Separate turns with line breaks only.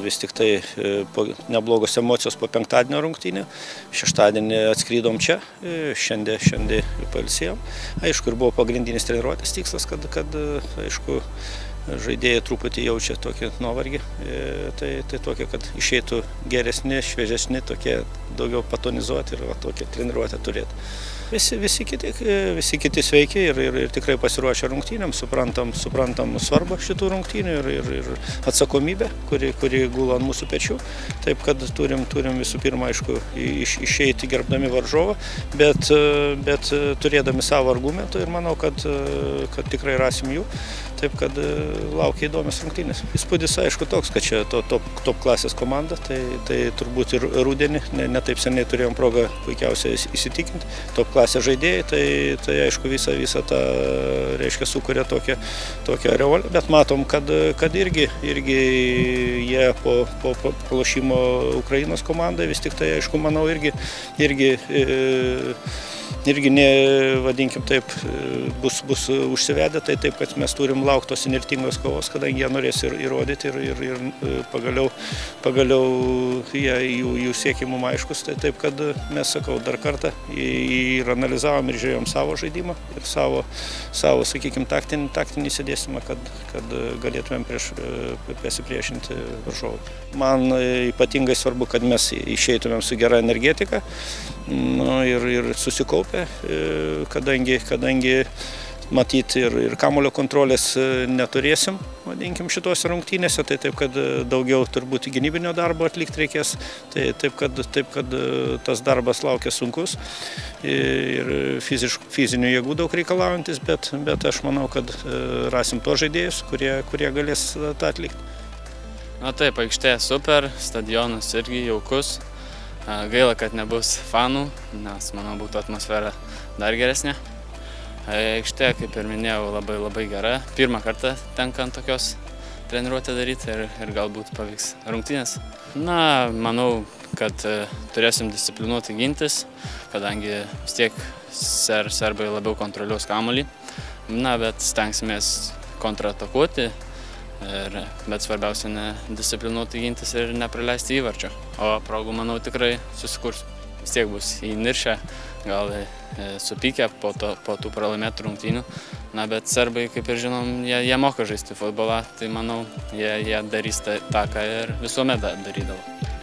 vis tik tai neblogos emocijos po penktadienio rungtynių. Šeštadienį atskridom čia, šiandien pailsėjom. Aišku, ir buvo pagrindinis treniruotės tikslas, kad aišku, žaidėjai truputį jaučia tokį nuovargį, tai tokia, kad išeitų geresni, šviežesni, tokie daugiau patonizuoti ir tokią treniruotę turėti. Visi kiti sveiki ir tikrai pasiruošę rungtynėms, suprantam svarbą šitų rungtynių ir atsakomybę, kuri gula ant mūsų pečių. Taip, kad turim visų pirma, aišku, išeiti gerbdami varžovą, bet turėdami savo argumentų ir manau, kad tikrai rasim jų. Taip, kad laukia įdomios rungtynės. Įspūdis, aišku, toks, kad čia top klasės komanda, tai turbūt ir rudenį, ne taip seniai turėjom progą puikiausiai įsitikinti. Top klasės žaidėjai, tai aišku, visą tą, reiškia, sukuria tokią areolę, bet matom, kad irgi jie po pralošimo Ukrainos komandai vis tik tai, aišku, manau, irgi ne, vadinkim taip, bus užsivedę, tai taip, kad mes turim laukti tos įnirtingos kovos, kadangi jie norės įrodyti ir pagaliau jų siekimum aiškus, tai taip, kad mes, sakau, dar kartą ir analizavom ir žiūrėjom savo žaidimą ir savo sakykime, taktinį įsidėstymą, kad galėtumėm pasipriešinti varžovui. Man ypatingai svarbu, kad mes išeitumėm su gera energetika ir susikaupę, kadangi matyti ir kamulio kontrolės neturėsim, vadinkim, šitose rungtynėse, tai taip, kad daugiau turbūt gynybinio darbo atlikti reikės, tai taip, kad tas darbas laukia sunkus ir fizinių jėgų daug reikalaujantis, bet aš manau, kad rasim tuos žaidėjus, kurie galės tą atlikti.
Na taip, aikštė super, stadionas irgi jaukus. Gaila, kad nebus fanų, nes, manau, būtų atmosfera dar geresnė. Aikštė, kaip ir minėjau, labai gera. Pirmą kartą tenka ant tokios treniruotę daryti ir galbūt pavyks rungtynės. Na, manau, kad turėsim disciplinuoti gintis, kadangi vis tiek serbai labiau kontroliuos kamuolį. Na, bet stengsimės kontratakuoti. Bet svarbiausia nedisciplinuoti gintis ir nepraleisti įvarčio. O progų, manau, tikrai susikurs. Vis tiek bus įniršę, gal supykę po tų pralaimėtų rungtynių. Na, bet serbai, kaip ir žinom, jie moka žaisti futbolą, tai manau, jie darys tą, ką ir visuomet darydavo.